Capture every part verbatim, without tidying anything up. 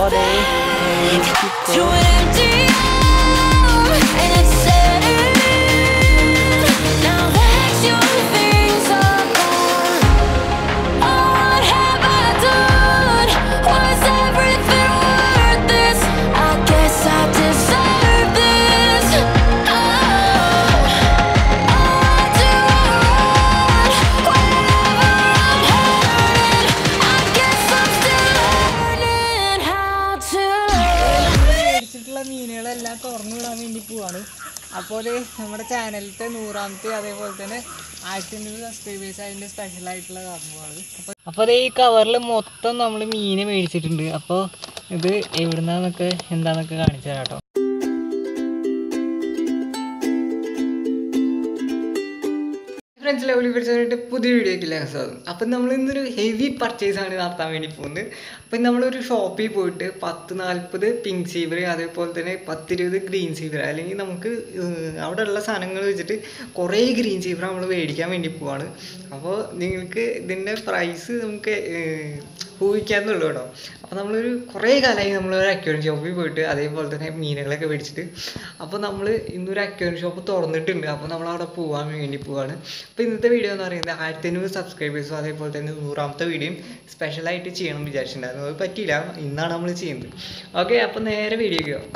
മീനുകളെല്ലാം തുറന്നു വിടാൻ വേണ്ടി പോവാണ്. അപ്പോൾ നമ്മുടെ ചാനലിലത്തെ നൂറാമത്തെ അതേപോലെ തന്നെ ആയിരത്തി അഞ്ഞൂറ് സബ്സ്ക്രൈബേഴ്സ് അതിൻ്റെ സ്പെഷ്യലായിട്ടുള്ള സംഭവമാണ്. അപ്പോൾ അപ്പോൾ അതേ ഈ കവറിൽ മൊത്തം നമ്മൾ മീൻ മേടിച്ചിട്ടുണ്ട്. അപ്പോൾ ഇത് എവിടുന്നാന്നൊക്കെ എന്താണെന്നൊക്കെ കാണിച്ചു തരാം കേട്ടോ. ഫ്രണ്ട്സ്, ലെവലിൽ പഠിച്ചിട്ട് പുതിയ വീഡിയോക്കില്ല സ്വാഗതം. അപ്പം നമ്മൾ ഇന്നൊരു ഹെവി പർച്ചേസാണ് നടത്താൻ വേണ്ടി പോകുന്നത്. അപ്പം നമ്മളൊരു ഷോപ്പിൽ പോയിട്ട് പത്ത് നാൽപ്പത് പിങ്ക് സീവർ അതേപോലെ തന്നെ പത്തിരുപത് ഗ്രീൻ സീവർ, അല്ലെങ്കിൽ നമുക്ക് അവിടെ ഉള്ള സാധനങ്ങൾ വെച്ചിട്ട് കുറേ ഗ്രീൻ സീവർ നമ്മൾ മേടിക്കാൻ വേണ്ടി പോവാണ്. അപ്പോൾ നിങ്ങൾക്ക് ഇതിൻ്റെ പ്രൈസ് നമുക്ക് ഊഹിക്കാന്നുള്ളൂ കേട്ടോ. അപ്പോൾ നമ്മളൊരു കുറേ കാലമായി നമ്മളൊരു അക്വേറിയം ഷോപ്പിൽ പോയിട്ട് അതേപോലെ തന്നെ മീനുകളൊക്കെ മേടിച്ചിട്ട്. അപ്പോൾ നമ്മൾ ഇന്നൊരു അക്വേറിയം ഷോപ്പ് തുറന്നിട്ടുണ്ട്. അപ്പോൾ നമ്മളവിടെ പോകാൻ വേണ്ടി പോവാണ്. അപ്പോൾ ഇന്നത്തെ വീഡിയോ എന്ന് പറയുന്നത് ആയിരത്തി അഞ്ഞൂറ് സബ്സ്ക്രൈബേഴ്സും അതേപോലെ തന്നെ നൂറാമത്തെ വീഡിയോയും സ്പെഷ്യലായിട്ട് ചെയ്യണം വിചാരിച്ചിട്ടുണ്ടായിരുന്നു. അത് പറ്റിയില്ല, ഇന്നാണ് നമ്മൾ ചെയ്യുന്നത്. ഓക്കെ, അപ്പോൾ നേരെ വീഡിയോയ്ക്ക് പോകാം.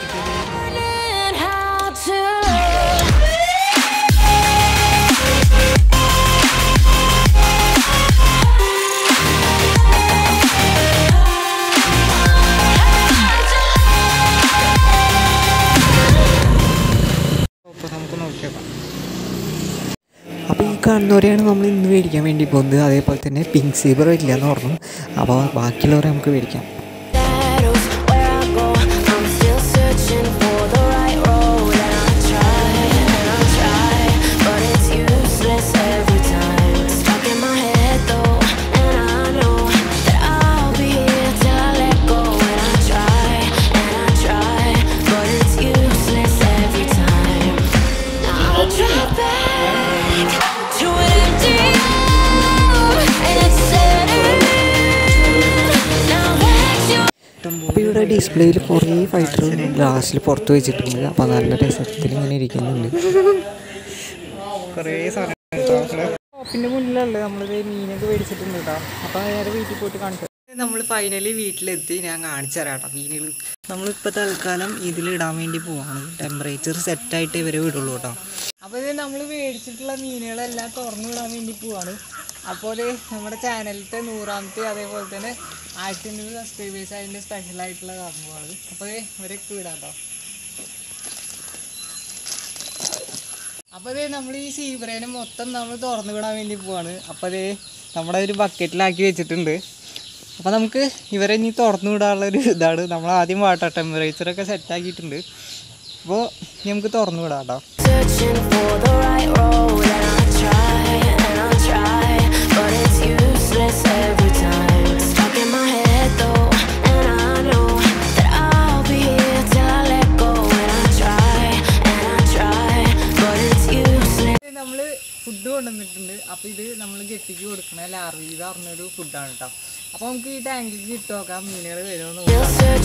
അപ്പോൾ ഈ കാണുന്നവരെയാണ് നമ്മൾ ഇന്ന് മേടിക്കാൻ വേണ്ടി പോകുന്നത്. അതേപോലെ തന്നെ പിങ്ക് സീബർ ഇല്ല എന്ന് പറഞ്ഞു. അപ്പോൾ ബാക്കിയുള്ളവരെ നമുക്ക് മേടിക്കാം. അപ്പോൾ ഇവിടെ ഡിസ്പ്ലേയിൽ കുറേ ഫൈറ്റർ ഗ്ലാസ്സിൽ പുറത്ത് വെച്ചിട്ടുണ്ട്. അപ്പോൾ നല്ല രസത്തിൽ ഇങ്ങനെ ഇരിക്കുന്നുണ്ട്. കുറേ സാധനം ഷോപ്പിൻ്റെ മുന്നിലല്ലേ നമ്മളിത് മീനൊക്കെ മേടിച്ചിട്ടുണ്ട് കേട്ടോ. അപ്പോൾ നേരെ വീട്ടിൽ പോയിട്ട് കാണിച്ചു. നമ്മൾ ഫൈനലി വീട്ടിലെത്തി. ഞാൻ കാണിച്ചു തരാം കേട്ടോ മീനുകൾ. നമ്മളിപ്പോൾ തൽക്കാലം ഇതിലിടാൻ വേണ്ടി പോവാണ്. ടെമ്പറേച്ചർ സെറ്റായിട്ട് ഇവരെ വിടുള്ളൂ കേട്ടോ. അപ്പോൾ ഇത് നമ്മൾ മേടിച്ചിട്ടുള്ള മീനുകളെല്ലാം തുറന്നു വിടാൻ വേണ്ടി പോവാണ്. അപ്പോൾ നമ്മുടെ ചാനലിലത്തെ നൂറാമത്തെ അതേപോലെ തന്നെ ആയിരത്തി അഞ്ഞൂറ് സബ്സ്ക്രൈബേഴ്സ് അതിൻ്റെ സ്പെഷ്യലായിട്ടുള്ള സംഭവമാണ്. അപ്പോൾ ഇവരൊക്കെ വിടാം കേട്ടോ. അപ്പോൾ അതേ നമ്മൾ ഈ സീബ്രേനെ മൊത്തം നമ്മൾ തുറന്നു വിടാൻ വേണ്ടി പോവാണ്. അപ്പോൾ അതേ നമ്മുടെ ഒരു ബക്കറ്റിലാക്കി വെച്ചിട്ടുണ്ട്. അപ്പോൾ നമുക്ക് ഇവരെ ഇനി തുറന്നു വിടാനുള്ളൊരു ഇതാണ്. നമ്മൾ ആദ്യം വാട്ടർ ടെമ്പറേച്ചറൊക്കെ സെറ്റാക്കിയിട്ടുണ്ട്. അപ്പോൾ നമുക്ക് തുറന്നു വിടാം കേട്ടോ. നമ്മൾ ഫുഡ് കൊണ്ടുവന്നിട്ടുണ്ട്. അപ്പോൾ ഇത് നമ്മൾ ഗപ്പിക്ക് കൊടുക്കണ ലാർവീത പറഞ്ഞൊരു ഫുഡാണ് കേട്ടോ. അപ്പോൾ നമുക്ക് ഈ ടാങ്കിലേക്ക് ഇട്ട് നോക്കാം മീനുകൾ വരുമെന്ന് നോക്കാം.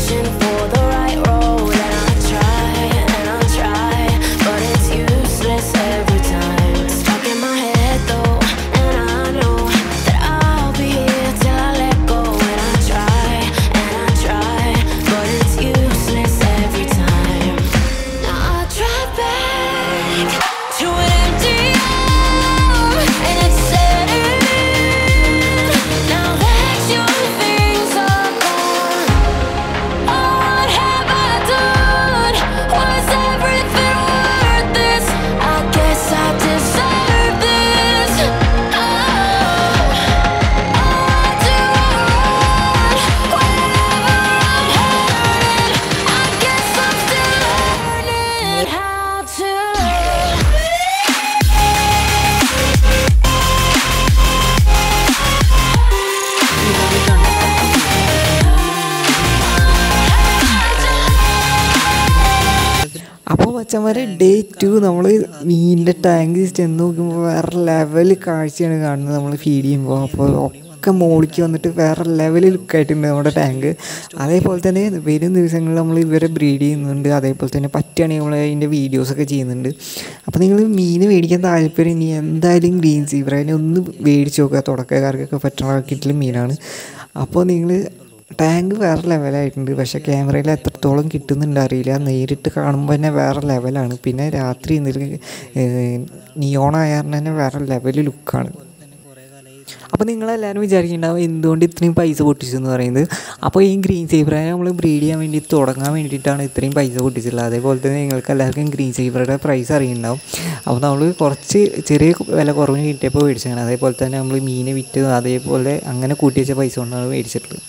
അപ്പോൾ മച്ചന്മാരെ ഡേ ടു നമ്മൾ മീനിൻ്റെ ടാങ്ക് ചെന്ന് നോക്കുമ്പോൾ വേറെ ലെവൽ കാഴ്ചയാണ് കാണുന്നത് നമ്മൾ ഫീഡ് ചെയ്യുമ്പോൾ. അപ്പോൾ ഒക്കെ മോളിക്ക് വന്നിട്ട് വേറെ ലെവൽ ലുക്കായിട്ടുണ്ട് നമ്മുടെ ടാങ്ക്. അതേപോലെ തന്നെ വരും ദിവസങ്ങളിൽ നമ്മൾ ഇവരെ ബ്രീഡ് ചെയ്യുന്നുണ്ട്. അതേപോലെ തന്നെ പറ്റുകയാണെങ്കിൽ നമ്മൾ അതിൻ്റെ വീഡിയോസൊക്കെ ചെയ്യുന്നുണ്ട്. അപ്പോൾ നിങ്ങൾ മീൻ മേടിക്കാൻ താല്പര്യം ഇനി എന്തായാലും ഗ്രീൻ സീബ്രേനെ ഒന്ന് മേടിച്ച് നോക്കുക. തുടക്കക്കാർക്കൊക്കെ പറ്റുന്ന മീനാണ്. അപ്പോൾ നിങ്ങൾ ടാങ്ക് വേറെ ലെവലായിട്ടുണ്ട്. പക്ഷേ ക്യാമറയിൽ എത്രത്തോളം കിട്ടുന്നുണ്ട് അറിയില്ല. നേരിട്ട് കാണുമ്പോൾ തന്നെ വേറെ ലെവലാണ്. പിന്നെ രാത്രി എന്തെങ്കിലും നിയോണായ കാരണം തന്നെ വേറെ ലെവൽ ലുക്കാണ്. അപ്പോൾ നിങ്ങളെല്ലാവരും വിചാരിക്കുന്നുണ്ടാവും എന്തുകൊണ്ട് ഇത്രയും പൈസ പൊട്ടിച്ചു എന്ന് പറയുന്നത്. അപ്പോൾ ഈ ഗ്രീൻ സീബ്രയെ നമ്മൾ ബ്രീഡ് ചെയ്യാൻ വേണ്ടി തുടങ്ങാൻ വേണ്ടിയിട്ടാണ് ഇത്രയും പൈസ പൊട്ടിച്ചിട്ടുള്ളത്. അതേപോലെ തന്നെ നിങ്ങൾക്ക് എല്ലാവർക്കും ഗ്രീൻ സീബ്രയുടെ പ്രൈസ് അറിയുന്നുണ്ടാവും. അപ്പോൾ നമ്മൾ കുറച്ച് ചെറിയ വില കുറവിന് കിട്ടിയപ്പോൾ മേടിച്ചതാണ്. അതേപോലെ തന്നെ നമ്മൾ മീനെ വിറ്റ് അതേപോലെ അങ്ങനെ കൂട്ടി വെച്ച പൈസ കൊണ്ടാണ് മേടിച്ചിട്ടുള്ളത്.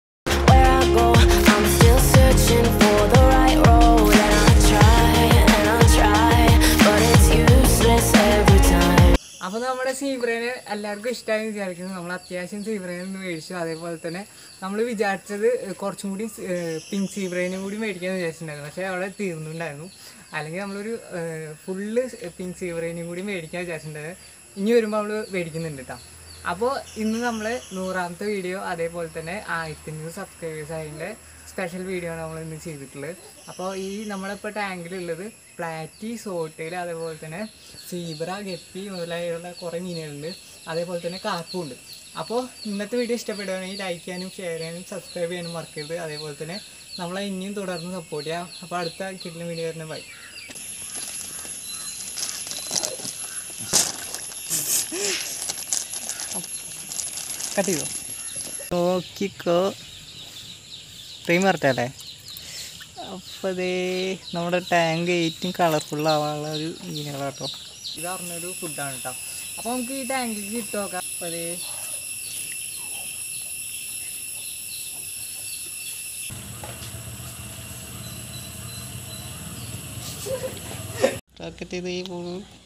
അപ്പോൾ നമ്മുടെ സീബ്രേനെ എല്ലാവർക്കും ഇഷ്ടമായി വിചാരിക്കുന്നു. നമ്മൾ അത്യാവശ്യം സീബ്രേനെ ഒന്ന് മേടിച്ചു. അതേപോലെ തന്നെ നമ്മൾ വിചാരിച്ചത് കുറച്ചും കൂടി പിങ്ക് സീബ്രേനും കൂടി മേടിക്കാമെന്ന് വിചാരിച്ചിട്ടുണ്ടായിരുന്നു. പക്ഷേ അവിടെ തീർന്നുണ്ടായിരുന്നു. അല്ലെങ്കിൽ നമ്മളൊരു ഫുള്ള് പിങ്ക് സീബ്രേനും കൂടി മേടിക്കാൻ വിചാരിച്ചിട്ടുണ്ടായിരുന്നു. ഇനി വരുമ്പോൾ നമ്മൾ മേടിക്കുന്നുണ്ട് കേട്ടോ. അപ്പോൾ ഇന്ന് നമ്മൾ നൂറാമത്തെ വീഡിയോ അതേപോലെ തന്നെ ആയിരത്തഞ്ഞൂറ് സബ്സ്ക്രൈബേഴ്സ് അതിൻ്റെ സ്പെഷ്യൽ വീഡിയോ ആണ് നമ്മൾ ഇന്ന് ചെയ്തിട്ടുള്ളത്. അപ്പോൾ ഈ നമ്മളിപ്പോൾ ടാങ്കിലുള്ളത് പ്ലാറ്റി, സോട്ടയിൽ, അതേപോലെ തന്നെ സീബ്ര, ഗപ്പി മുതലായുള്ള കുറേ മീനുകളുണ്ട്. അതേപോലെ തന്നെ കാർപ്പുണ്ട്. അപ്പോൾ ഇന്നത്തെ വീഡിയോ ഇഷ്ടപ്പെടുകയാണെങ്കിൽ ലൈക്ക് ചെയ്യാനും ഷെയർ ചെയ്യാനും സബ്സ്ക്രൈബ് ചെയ്യാനും മറക്കരുത്. അതേപോലെ തന്നെ നമ്മളെ ഇനിയും തുടർന്ന് സപ്പോർട്ട് ചെയ്യാം. അപ്പോൾ അടുത്ത കിട്ടുന്ന വീഡിയോ വരുന്ന ബൈ. കട്ട് ചെയ്തോ നോക്കിക്കോ ടൈം വരട്ടെ. അപ്പോൾ അതേ നമ്മുടെ ടാങ്ക് ഏറ്റവും കളർഫുൾ ആവാനുള്ള ഒരു മീനുകളാട്ടോ. ഇത് പറഞ്ഞൊരു ഫുഡാണ് കേട്ടോ. അപ്പോൾ നമുക്ക് ഈ ടാങ്കിലേക്ക് ഇട്ട് നോക്കാം. അപ്പോൾ അതേ റോക്കറ്റ് ചെയ്ത് ഈ പോകും.